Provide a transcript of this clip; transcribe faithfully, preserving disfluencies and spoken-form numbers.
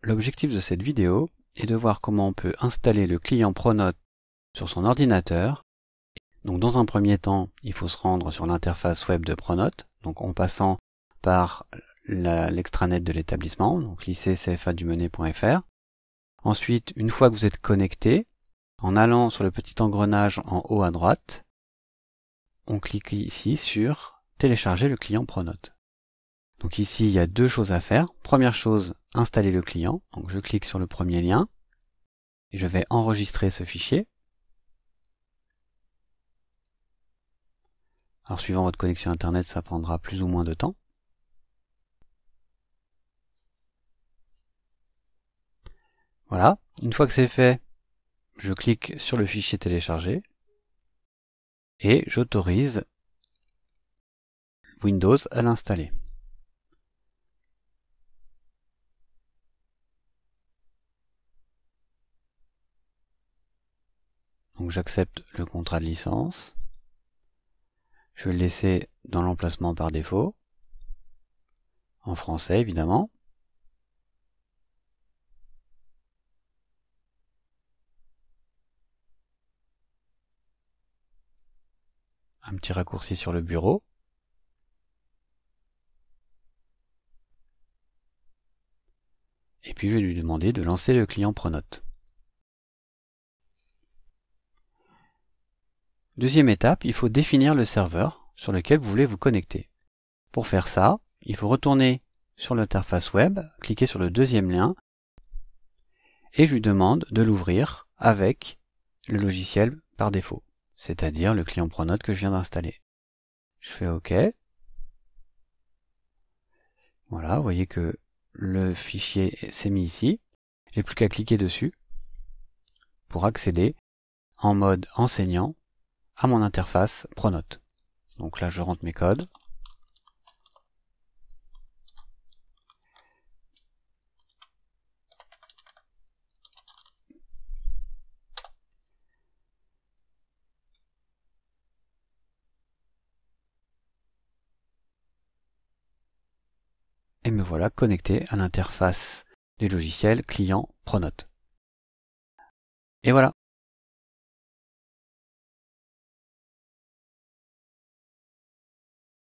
l'objectif de cette vidéo est de voir comment on peut installer le client Pronote sur son ordinateur. Donc dans un premier temps, il faut se rendre sur l'interface web de Pronote, donc en passant par l'extranet de l'établissement, donc lycée c f a dumenet point f r. Ensuite, une fois que vous êtes connecté, en allant sur le petit engrenage en haut à droite, on clique ici sur télécharger le client Pronote. Donc ici, il y a deux choses à faire. Première chose, installer le client. Donc je clique sur le premier lien et je vais enregistrer ce fichier. Alors suivant votre connexion internet, ça prendra plus ou moins de temps. Voilà, une fois que c'est fait, je clique sur le fichier téléchargé et j'autorise Windows à l'installer. Donc j'accepte le contrat de licence. Je vais le laisser dans l'emplacement par défaut, en français évidemment. Un petit raccourci sur le bureau. Et puis je vais lui demander de lancer le client Pronote. Deuxième étape, il faut définir le serveur sur lequel vous voulez vous connecter. Pour faire ça, il faut retourner sur l'interface web, cliquer sur le deuxième lien, et je lui demande de l'ouvrir avec le logiciel par défaut, c'est-à-dire le client Pronote que je viens d'installer. Je fais OK. Voilà, vous voyez que le fichier s'est mis ici. J'ai plus qu'à cliquer dessus pour accéder en mode enseignant à mon interface Pronote. Donc là, je rentre mes codes. Et me voilà connecté à l'interface du logiciel client Pronote. Et voilà.